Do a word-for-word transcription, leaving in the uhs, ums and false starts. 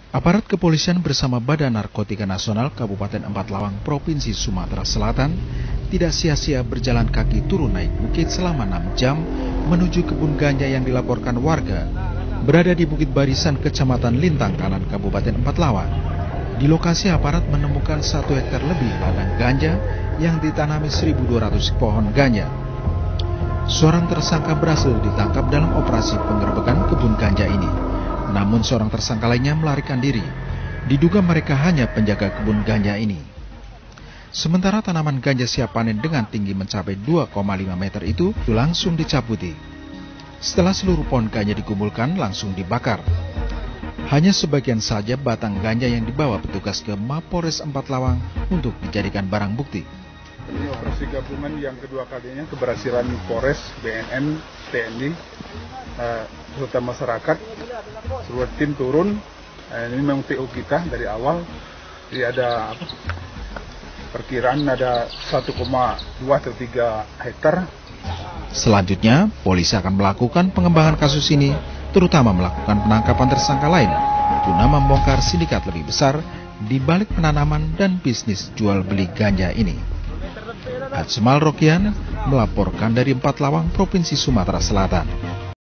Aparat kepolisian bersama Badan Narkotika Nasional Kabupaten Empat Lawang, Provinsi Sumatera Selatan tidak sia-sia berjalan kaki turun naik bukit selama enam jam menuju kebun ganja yang dilaporkan warga berada di Bukit Barisan, Kecamatan Lintang Kanan, Kabupaten Empat Lawang. Di lokasi aparat menemukan satu hektar lebih ladang ganja yang ditanami seribu dua ratus pohon ganja. Seorang tersangka berhasil ditangkap dalam operasi penggerebekan kebun ganja ini. Namun seorang tersangka lainnya melarikan diri. Diduga mereka hanya penjaga kebun ganja ini. Sementara tanaman ganja siap panen dengan tinggi mencapai dua koma lima meter itu langsung dicabuti. Setelah seluruh pohon ganja dikumpulkan langsung dibakar. Hanya sebagian saja batang ganja yang dibawa petugas ke Mapores Empat Lawang untuk dijadikan barang bukti. Ini operasi gabungan yang kedua kalinya, keberhasilan Polres, B N N, T N I, uh, serta masyarakat, seluruh tim turun. Uh, ini memang T O kita dari awal. Jadi ada apa, perkiraan ada satu koma dua atau tiga hektar. Selanjutnya, polisi akan melakukan pengembangan kasus ini, terutama melakukan penangkapan tersangka lain, guna membongkar sindikat lebih besar di balik penanaman dan bisnis jual beli ganja ini. Ajmal Rokian melaporkan dari Empat Lawang, Provinsi Sumatera Selatan.